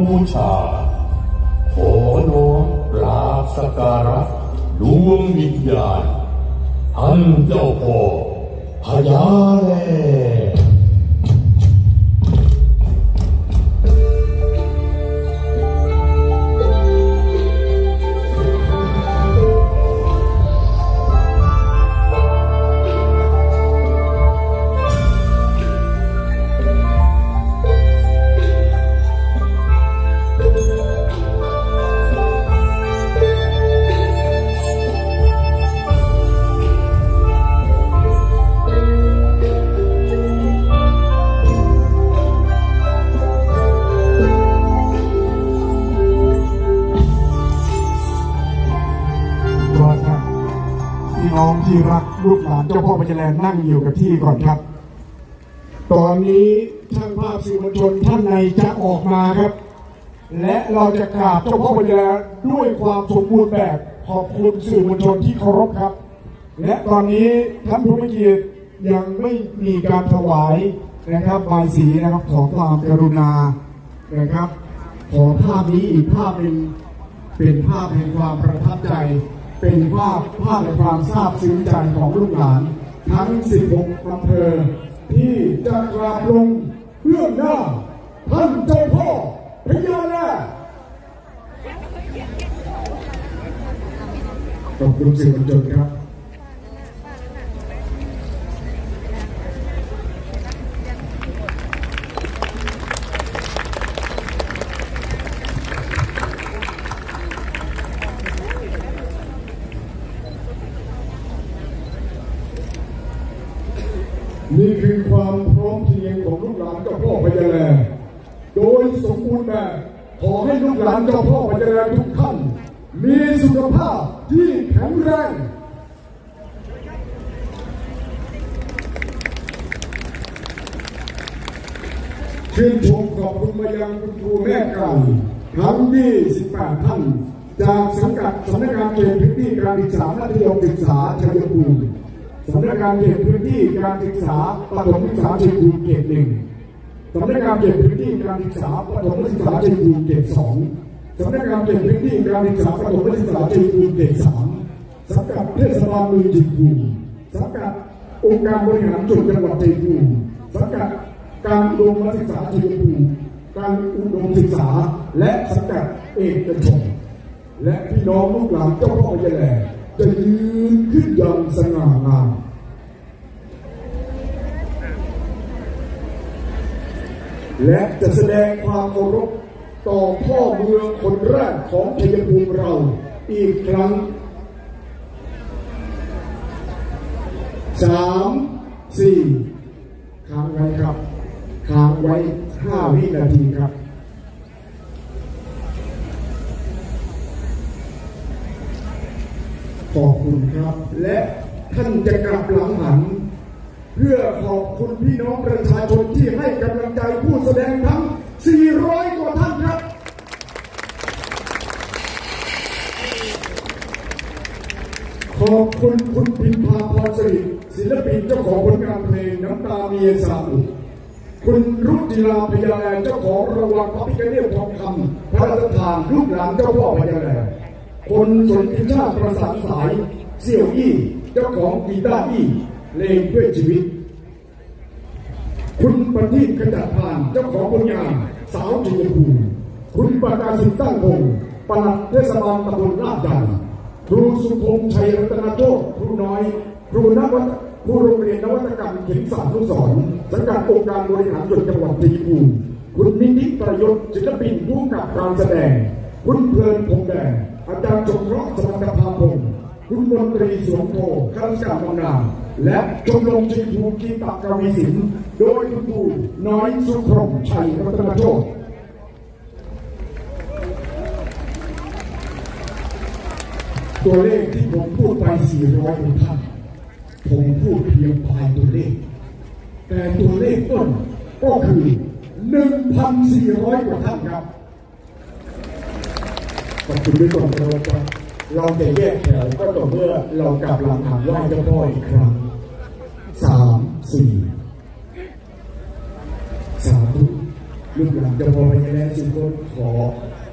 บูชาขอน้อมกราบสักการะดวงวิญญาณท่านเจ้าพ่อพญาแลน้องที่รักลูกหลานเจ้าพ่อพญาแลนั่งอยู่กับที่ก่อนครับตอนนี้ช่างภาพสื่อมวลชนท่านในจะออกมาครับและเราจะกราบเจ้าพ่อพญาแลด้วยความสมบูรณ์แบบขอบคุณสื่อมวลชนที่เคารพครับและตอนนี้ท่านผู้มีเกียรติยังไม่มีการถวายนะครับบายสีนะครับขอความกรุณานะครับขอภาพนี้อีกภาพหนึ่งเป็นภาพแห่งความประทับใจเป็นภาพแห่งความซาบซึ้งใจของลูกหลานทั้ง16อำเภอที่จะกราบลงเบื้องหน้าท่านเจ้าพ่อพญาแลขอบคุณสื่อมวลชนครับนี่คือความพร้อมเพรียงของลูกหลานเจ้าพ่อพญาแลโดยสมบูรณ์แบบขอให้ลูกหลานเจ้าพ่อพญาแลทุกท่านมีสุขภาพที่แข็งแรงชื่นชมขอบคุณมายังคุณครูแม่ไก่ทั้ง28ท่านจากสังกัดสำนักงานเขตพื้นที่การศึกษามัธยมศึกษาชัยภูมิสำนักงานเขตพื้นที่การศึกษาประถมศึกษาชัยภูมิเขต1สำนักงานเขตพื้นที่การศึกษาประถมศึกษาชัยภูมิเขต2สำนักงานเขตพื้นที่การศึกษาประถมศึกษาชัยภูมิเขต3สังกัดเทศบาลเมืองชัยภูมิสังกัดองค์การบริหารส่วนจังหวัดชัยภูมิสังกัดการอุดมศึกษาชัยภูมิการอุดมศึกษาและสังกัดเอกชนและพี่น้องลูกหลานเจ้าพ่อพญาแลจะยืนขึ้นอย่างสง่างามและจะแสดงความเคารพต่อพ่อเมืองคนแรกของชัยภูมิเราอีกครั้ง3 4ค้างไว้ครับค้างไว้5 วินาทีครับขอบคุณครับและท่านจะกลับหลังหันเพื่อขอบคุณพี่น้องประชาชนที่ให้กำลังใจผู้แสดงทั้ง400 กว่าท่านครับขอบคุณคุณพิมพาพรสิริศิลปินเจ้าของผลงานเพลงน้ำตาเมียสาอุคุณรุจิราพญาแลเจ้าของรางวัลพระพิฆเนศทองคำพระราชทานลูกหลานเจ้าพ่อพญาแลคนสนธิชาติประสานสายเสี่ยวอี้เจ้าของกีตาร์อี้เพลงเพื่อชีวิตคุณประทีปขจัดพานเจ้าของผลงานสาวชัยภูมิคุณประกาศสิทธิ์ตั้งพงศ์ปลัดเทศบาลตำบลลาดใหญ่ครูสุพงษ์ชัยรัตนโชคครูน้อยครูโรงเรียนนวัตกรรมเข็มสารลูกศรสังกัดองค์การบริหารส่วนจังหวัดชัยภูมิคุณนิติประยศศิลปินผู้กำกับการแสดงคุณเพลินพงแดงอาจารย์จงรักสมรภาพงศ์คุณมนตรีสวงโพข้าราชการบำนาญและชมรมชัยภูมิกีตกวีศิลป์โดยคุณครูน้อยสุพรหมชัยรัตนโชคตัวเลขที่ผมพูดไป400 ท่านผมพูดเพียงปลายตัวเลขแต่ตัวเลขต้นก็คือ 1,400 กว่าท่านครับขอบคุณด้วยก่อนครับเราจะแยกแถวก็ต่อเมื่อเรากลับหลังหันไหว้เจ้าพ่ออีกครั้ง3 4สาธุลูกหลานเจ้าพ่อพญาแลสุโขขอ